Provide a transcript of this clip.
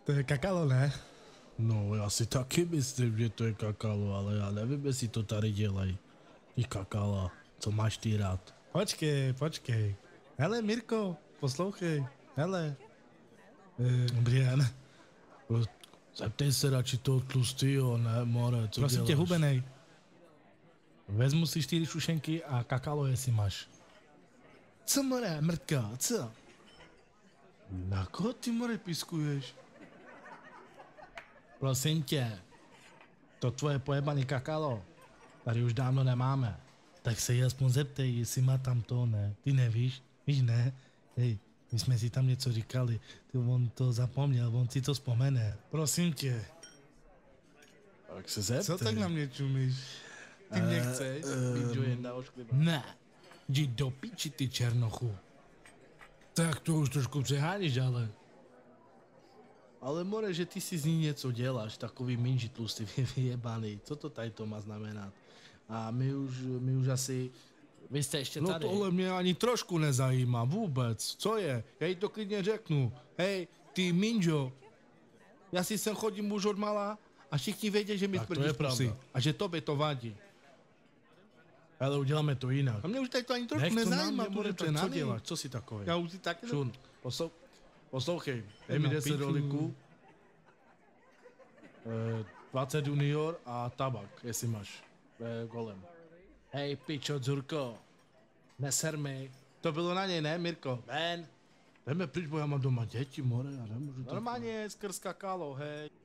To je kakalo, ne? No, já si taky myslím, že to je kakalo, ale já nevím, jestli to tady dělají. Ty kakala, co máš ty rád? Počkej. Hele, Mirko, poslouchej. Hele. Dobrý den. Zeptej se radši toho tlustýho, ne, more, co Prosím děláš? tě, hubenej. Vezmu si 4 šušenky a kakalo, jestli máš. Co, more, mrtka, co? Na koho ty, more, piskuješ? Prosím tě, to tvoje pojebaný kakalo tady už dávno nemáme. Tak se jí aspoň zeptej, jestli má tam to, ne? Ty nevíš? Víš, ne? Hej, my jsme si tam něco říkali, ty on to zapomněl, on si to vzpomene. Prosím tě. Tak se zeptej. Co tak na mě čumíš? Ty mě chceš? Být jedna ošklivá. Ne, jdi do piči, ty černochu. Tak to už trošku přeháníš, ale... Ale more, že ty si z ní něco děláš, takový minži tlustý, vyjebaný. Co to tady to má znamenat? A my už asi... Vy jste ještě No tady. tohle mě ani trošku nezajímá, vůbec. Co je? Já jí to klidně řeknu. Hej, ty minžo, já si sem chodím už od malá a všichni vědí, že mi Tak to tvrdíš je pusy. pravda. A že tobě to vadí. Ale uděláme to jinak. A mě už teď to ani trošku Nech to na nezajímá, mě, more, protože tak co na mě. děláš? Co si takový? Já už si taky... Šun, poslouchej, dej mi Na 10 piču. roliků, 20 junior a tabak, jestli máš, golem. Hej, pičo, Dzurko, neser mi. To bylo na něj, ne, Mirko? Ben, Jdeme pryč, bo já mám doma děti, more, já nemůžu to... normálně skrz kakalo, hej.